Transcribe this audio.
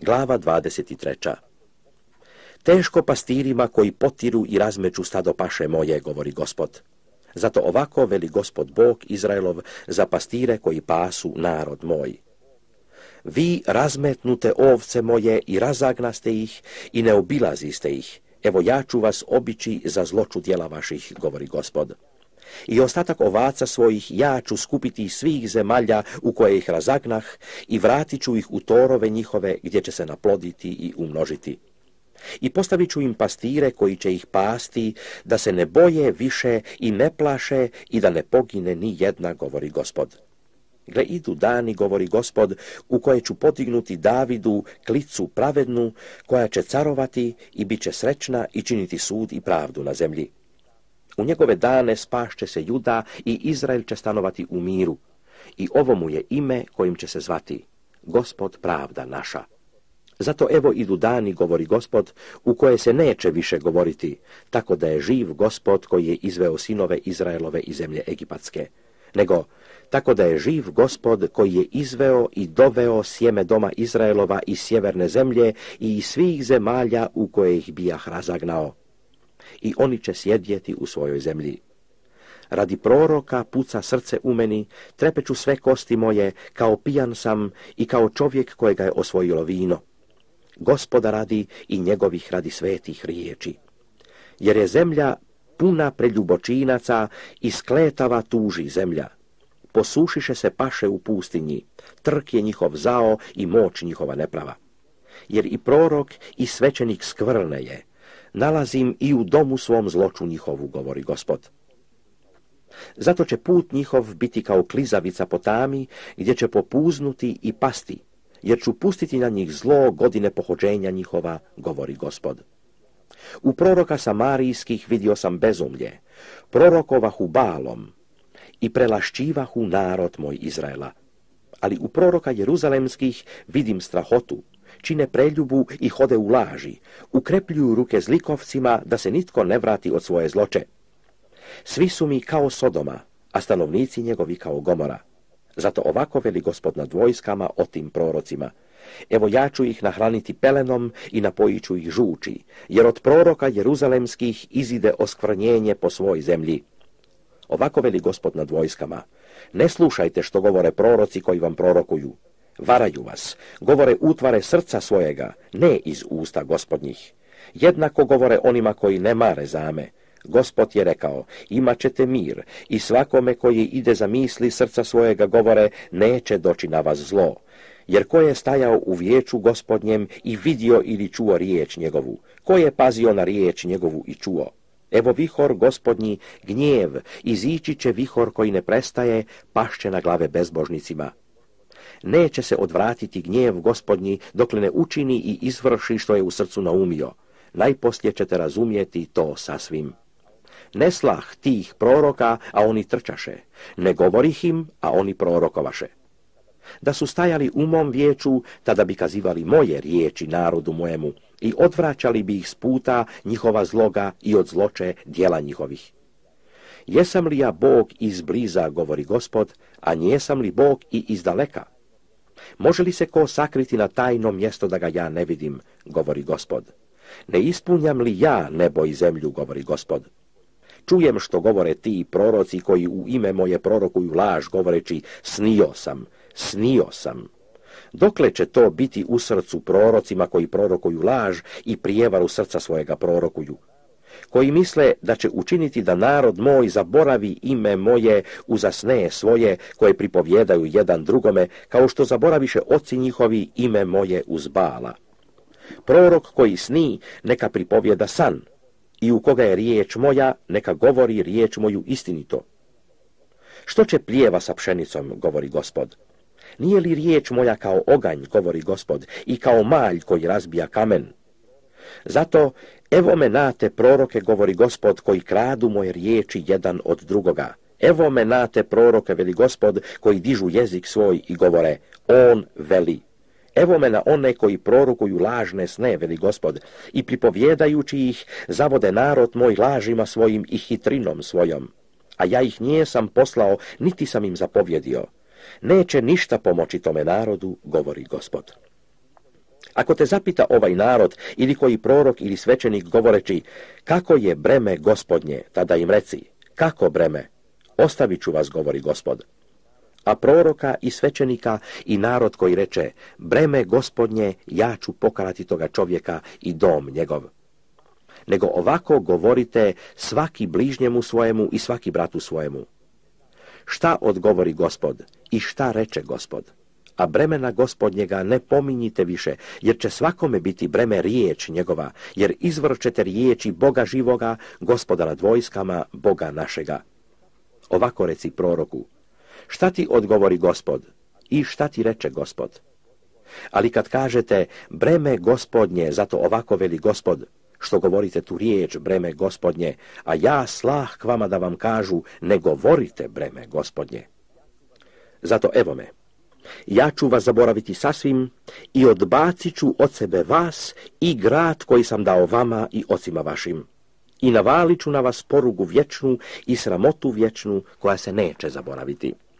Glava 23. Teško pastirima koji potiru i razmeću stado paše moje, govori Gospod. Zato ovako veli Gospod Bog Izraelov za pastire koji pasu narod moj. Vi razmetnute ovce moje i razagnaste ih i ne obilaziste ih. Evo ja ću vas obići za zloču djela vaših, govori Gospod. I ostatak ovaca svojih ja ću skupiti iz svih zemalja u koje ih razagnah i vratit ću ih u torove njihove gdje će se naploditi i umnožiti. I postavit ću im pastire koji će ih pasti, da se ne boje više i ne plaše i da ne pogine ni jedna, govori Gospod. Gle, idu dani, govori Gospod, u koje ću podignuti Davidu klicu pravednu, koja će carovati i bit će srećna i činiti sud i pravdu na zemlji. U njegove dane spašće se Juda i Izrael će stanovati u miru. I ovo mu je ime kojim će se zvati Gospod pravda naša. Zato evo idu dani, govori Gospod, u koje se neće više govoriti, tako da je živ Gospod koji je izveo sinove Izraelove iz zemlje Egipatske, nego tako da je živ Gospod koji je izveo i doveo sjeme doma Izraelova iz sjeverne zemlje i iz svih zemalja u koje ih bijah razagnao. I oni će sjedjeti u svojoj zemlji. Radi proroka puca srce u meni, trepeću sve kosti moje, kao pijan sam i kao čovjek kojega je osvojilo vino. Gospoda radi i njegovih radi svetih riječi. Jer je zemlja puna preljubočinaca i skletava tuži zemlja. Posušiše se paše u pustinji, trk je njihov zao i moć njihova neprava. Jer i prorok i svećenik skvrne je, nalazim i u domu svom zloču njihovu, govori Gospod. Zato će put njihov biti kao klizavica po tami, gdje će popuznuti i pasti, jer ću pustiti na njih zlo godine pohođenja njihova, govori Gospod. U proroka samarijskih vidio sam bezumlje, prorokovahu Baalom i prelašćivahu narod moj Izraela. Ali u proroka jeruzalemskih vidim strahotu, čine preljubu i hode u laži, ukrepljuju ruke zlikovcima da se nitko ne vrati od svoje zloče. Svi su mi kao Sodoma, a stanovnici njegovi kao Gomora. Zato ovako veli Gospod nad vojskama o tim prorocima. Evo ja ću ih nahraniti pelenom i napojit ću ih žuči, jer od proroka jeruzalemskih izide oskvrnjenje po svoj zemlji. Ovako veli Gospod nad vojskama. Ne slušajte što govore proroci koji vam prorokuju. Varaju vas, govore utvare srca svojega, ne iz usta Gospodnjih. Jednako govore onima koji ne mare zame. Gospod je rekao, imat ćete mir i svakome koji ide za misli srca svojega govore, neće doći na vas zlo. Jer ko je stajao u vijeću Gospodnjem i vidio ili čuo riječ njegovu? Ko je pazio na riječ njegovu i čuo? Evo vihor Gospodnji, gnjev, izići će vihor koji ne prestaje, pašće na glave bezbožnicima. Neće se odvratiti gnjev Gospodnji dokle ne učini i izvrši što je u srcu naumio. Najposlije ćete razumjeti to sasvim. Ne slah tih proroka, a oni trčaše, ne govorih im, a oni prorokovaše. Da su stajali u mom vijeću, tada bi kazivali moje riječi narodu mojemu i odvraćali bi ih s puta njihova zloga i od zloče djela njihovih. Jesam li ja Bog izbliza, govori Gospod, a njesam li Bog i izdaleka? Može li se ko sakriti na tajno mjesto da ga ja ne vidim, govori Gospod. Ne ispunjam li ja nebo i zemlju, govori Gospod. Čujem što govore ti proroci koji u ime moje prorokuju laž, govoreći snio sam. Dokle će to biti u srcu prorocima koji prorokuju laž i prijevaru srca svojega prorokuju? Koji misle da će učiniti da narod moj zaboravi ime moje uza sne svoje koje pripovjedaju jedan drugome, kao što zaboraviše oci njihovi ime moje uz Baala. Prorok koji sni, neka pripovjeda san, i u koga je riječ moja, neka govori riječ moju istinito. Što će plijeva sa pšenicom, govori Gospod? Nije li riječ moja kao oganj, govori Gospod, i kao malj koji razbija kamen? Zato, evo me nate proroke, govori Gospod, koji kradu moje riječi jedan od drugoga. Evo me nate proroke, veli Gospod, koji dižu jezik svoj i govore, on veli. Evo me na one koji prorokuju lažne sne, veli Gospod, i pripovjedajući ih, zavode narod moj lažima svojim i hitrinom svojom. A ja ih nijesam poslao, niti sam im zapovjedio. Neće ništa pomoći tome narodu, govori Gospod. Ako te zapita ovaj narod ili koji prorok ili svećenik govoreći kako je breme Gospodnje, tada im reci, kako breme? Ostavit ću vas, govori Gospod. A proroka i svećenika i narod koji reče, breme Gospodnje, ja ću pokarati toga čovjeka i dom njegov. Nego ovako govorite svaki bližnjemu svojemu i svaki bratu svojemu. Šta odgovori Gospod i šta reče Gospod? A bremena Gospodnjega ne pominjite više, jer će svakome biti breme riječ njegova, jer izvrćete riječi Boga živoga, Gospoda nad vojskama, Boga našega. Ovako reci proroku, šta ti odgovori Gospod i šta ti reče Gospod? Ali kad kažete breme Gospodnje, zato ovako veli Gospod, što govorite tu riječ breme Gospodnje, a ja slah k vama da vam kažu, ne govorite breme Gospodnje. Zato evo me, ja ću vas zaboraviti sasvim i odbacit ću od sebe vas i grad koji sam dao vama i ocima vašim. I navalit ću na vas porugu vječnu i sramotu vječnu koja se neće zaboraviti.